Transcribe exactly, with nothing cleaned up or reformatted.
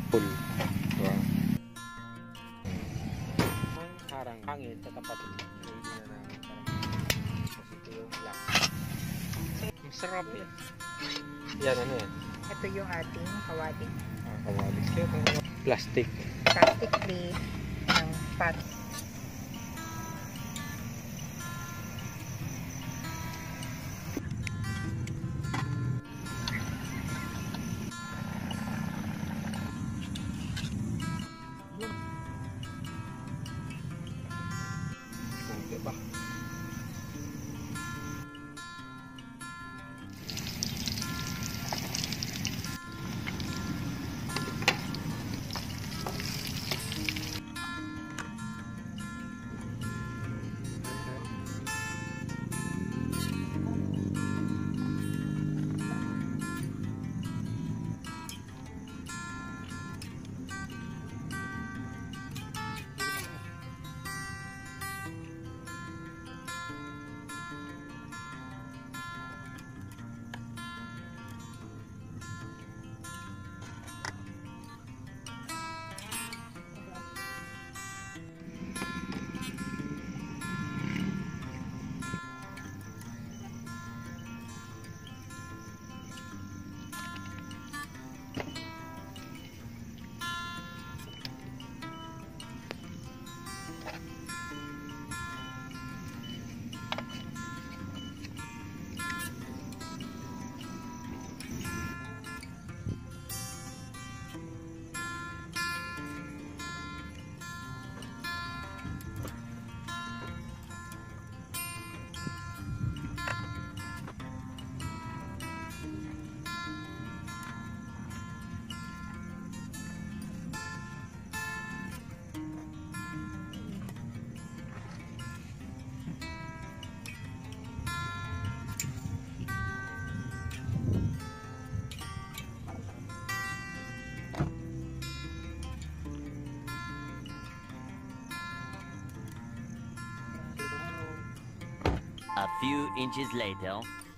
Full. Diba? Ang harang hangin sa tapat. Hindi na namin parang kasi ito yung lock. Masarap yan. Yan ano yan? Ito yung ating kawali. Ah, kawali. Kaya itong plastic. Plastic plate ng pot. Diba? A few inches later.